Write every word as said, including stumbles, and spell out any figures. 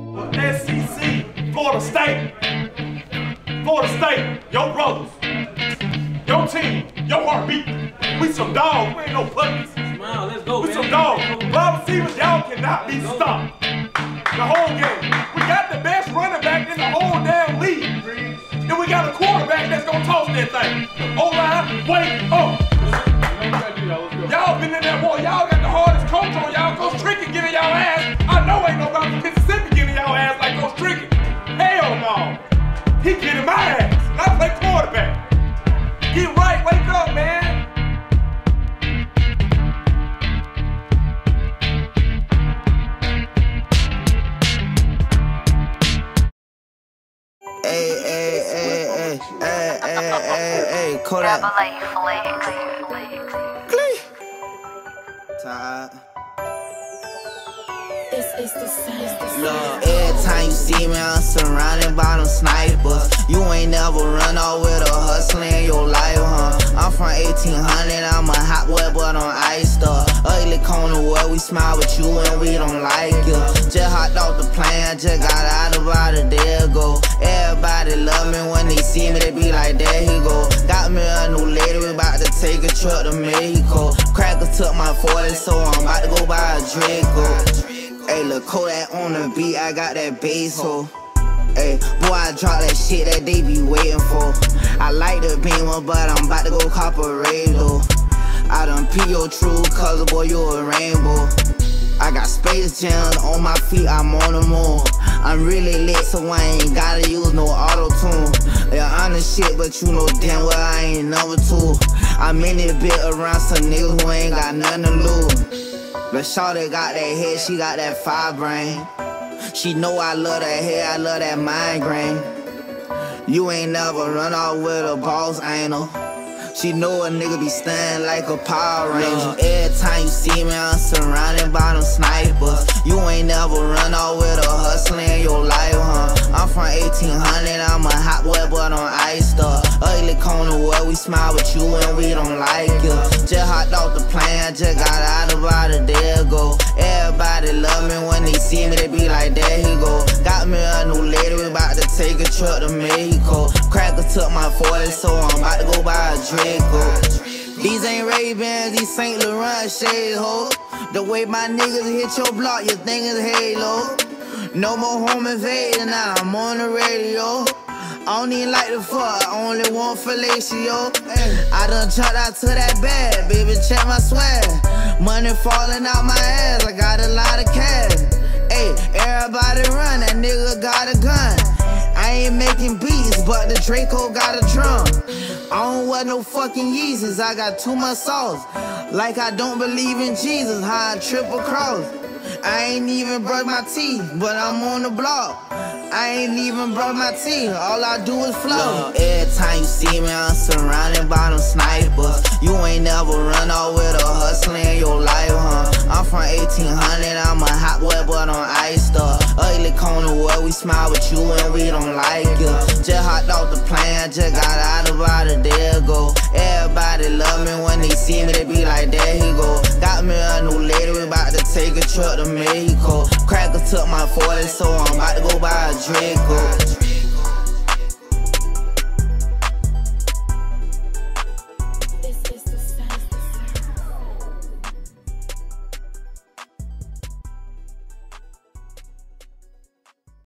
But S E C, Florida State, Florida State, your brothers, your team, your heartbeat. We some dogs, we ain't no puppies. Smile, let's go, We man. some dogs. Wide receivers, y'all cannot be stopped. The whole game. We got the best running back in the whole damn league. And we got a quarterback that's gonna toss that thing. O-line, wait up. Y'all been in that war. Y'all got the hardest coach on y'all. Coach Trickett getting y'all ass. I know ain't nobody from Mississippi getting y'all ass like Coach Trickett. Hell no. He getting my ass. And I play quarterback. Get right, wake up, man. Hey, hey, hey, hey, hey, hey, hey, hey, Kodak. Glee. Tired. This is the sound. Look, every time you see me, I'm surrounded by them snipers. You ain't never run off with a hustler in your life, huh? I'm from eighteen hundred, I'm a hot boy, but on ice stuff. Ugly corner where we smile with you and we don't like you. Just hopped off the plane, just got out about a day ago. Everybody love me when they see me, they be like, there he go. Got me a new lady, we about to take a trip to Mexico. Crackers took my forty, so I'm about to go buy a Draco. Hey, look, Kodak on the beat, I got that bass, ho. Hey, boy, I drop that shit that they be waiting for. I like the Beamer, but I'm about to go cop a radio. I done pee your true color, boy, you a rainbow. I got Space Jam on my feet, I'm on the moon. I'm really lit, so I ain't gotta use no auto-tune. Yeah, I'm the shit, but you know damn well I ain't number two. I'm in this bit around some niggas who ain't got nothing to lose. But shawty got that head, she got that fire brain. She know I love that hair, I love that migraine. You ain't never run off with a boss anal. She know a nigga be standing like a Power Ranger. Every time you see me, I'm surrounded by them snipers. You ain't never run off with a hustler in your life, huh? I'm from eighteen hundred, I'm a hot boy, but on ice stuff. Ugly corner where we smile with you and we don't like you. Just hopped off the plane, just got out about a day ago. Everybody love me when they see me, they be like, there he go. Got me a new lady, we about to take a trip to Mexico. Crackers took my forty, so I'm about to go buy a Draco. These ain't Ray-Bans, these Saint Laurent shades, ho. The way my niggas hit your block, you think it's Halo. No more home invading, now I'm on the radio. I don't even like the fuck, I only want fellatio. I done jumped out to that bag, baby, check my swag. Money falling out my ass, I got a lot of cash. Hey, everybody run, that nigga got a gun. I ain't making beats, but the Draco got a drum. I don't want no fucking Yeezys, I got too much sauce. Like I don't believe in Jesus, how I triple cross. I ain't even brush my teeth, but I'm on the block. I ain't even brush my teeth, all I do is flow. Every time you see me, I'm surrounded by them snipers. You ain't never run off with a hustler in your life, huh? I'm from eighteen hundred, I'm a hot boy, but on ice stuff. Ugly corner where we smile with you and we don't like you. Just hopped off the plane, just got out about a day ago. Everybody love me when they see me, they be like, there he go. Got me a new lady, we about to take a trip to Mexico. Crackers took my forty, so I'm about to go buy a Draco.